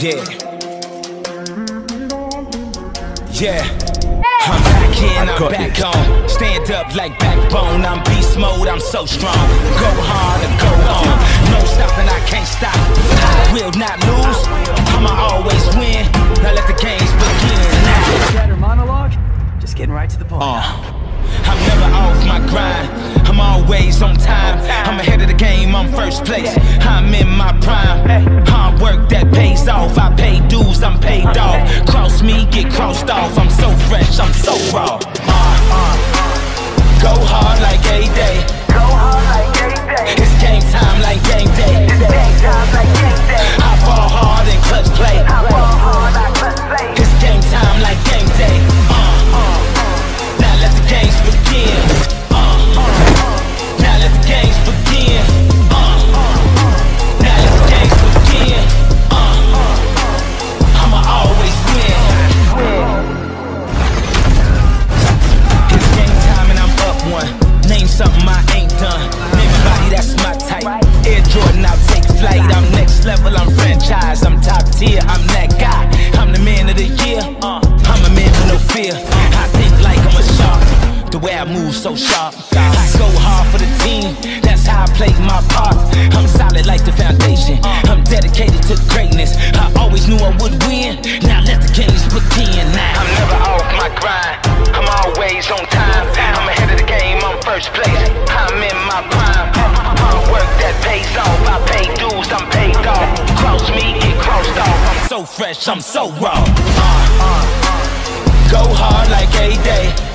Yeah. Yeah. I'm back in, I'm back on. Stand up like backbone. I'm beast mode, I'm so strong. Go hard or go on. No stopping, I can't stop. I will not lose. I'ma always win. Now let the games begin. Chatter monologue? Just getting right to the point. I'm never off my grind. I'm always on time. I'm ahead of the game, I'm first place. I'm in my prime. Hard work that pays off. I pay dues, I'm paid off. Cross me, get crossed off. I'm so fresh, I'm so raw. Go hard like A-Day. It's game time like game day. I ball hard and clutch play. It's game time like game day. Now let the games begin. Now let the games begin. Now let the games begin. I'ma always win. It's game time and I'm up one. Name something I ain't done. Name a body that's my type. Air Jordan, I'll take flight. I'm next level, I'm franchise. I'm top tier, I'm that guy. I'm the man of the year. I'm a man with no fear. I think like I'm a shark. The way I move so sharp. I go hard for the team. That's how I play my part. I'm solid like the foundation. I'm dedicated to greatness. I always knew I would win. Now let the games begin. Now I'm never off my grind. I'm always on time. I'm ahead of the game. I'm first place. I'm in my prime. Hard work that pays off. I pay dues. I'm paid off. Cross me, get crossed off. I'm so fresh. I'm so raw. Go hard like A-Day.